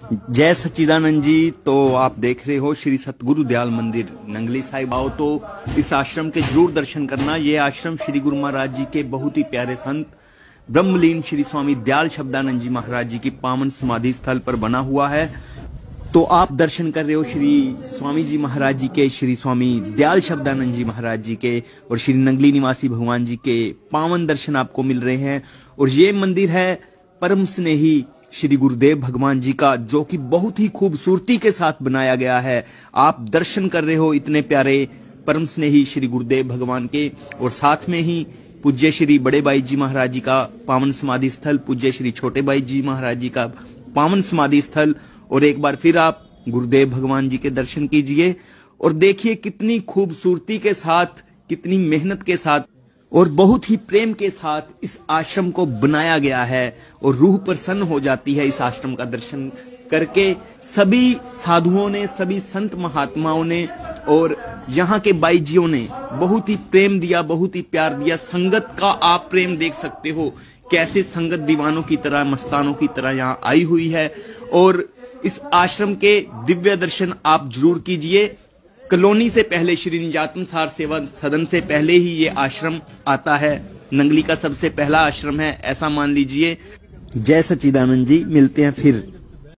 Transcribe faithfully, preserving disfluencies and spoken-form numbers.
जय सच्चिदानंद जी। तो आप देख रहे हो श्री सतगुरु दयाल मंदिर नंगली साहिब। आओ तो इस आश्रम के जरूर दर्शन करना। ये आश्रम श्री गुरु महाराज जी के बहुत ही प्यारे संत ब्रह्मलीन श्री स्वामी दयाल शब्दानंद जी महाराज जी की पावन समाधि स्थल पर बना हुआ है। तो आप दर्शन कर रहे हो श्री स्वामी जी महाराज जी के, श्री स्वामी दयाल शब्दानंद जी महाराज जी के और श्री नंगली निवासी भगवान जी के पावन दर्शन आपको मिल रहे हैं। और ये मंदिर है परम स्नेही श्री गुरुदेव भगवान जी का, जो कि बहुत ही खूबसूरती के साथ बनाया गया है। आप दर्शन कर रहे हो इतने प्यारे परम स्नेही श्री गुरुदेव भगवान के, और साथ में ही पूज्य श्री बड़े भाई जी महाराज जी का पावन समाधि स्थल, पूज्य श्री छोटे भाई जी महाराज जी का पावन समाधि स्थल। और एक बार फिर आप गुरुदेव भगवान जी के दर्शन कीजिए और देखिए कितनी खूबसूरती के साथ, कितनी मेहनत के साथ और बहुत ही प्रेम के साथ इस आश्रम को बनाया गया है। और रूह प्रसन्न हो जाती है इस आश्रम का दर्शन करके। सभी साधुओं ने, सभी संत महात्माओं ने और यहाँ के बाईजियों ने बहुत ही प्रेम दिया, बहुत ही प्यार दिया। संगत का आप प्रेम देख सकते हो, कैसे संगत दीवानों की तरह, मस्तानों की तरह यहाँ आई हुई है। और इस आश्रम के दिव्य दर्शन आप जरूर कीजिए। कॉलोनी से पहले, श्री निजातन सार सेवा सदन से पहले ही ये आश्रम आता है। नंगली का सबसे पहला आश्रम है, ऐसा मान लीजिए। जय सच्चिदानंद जी। मिलते हैं फिर।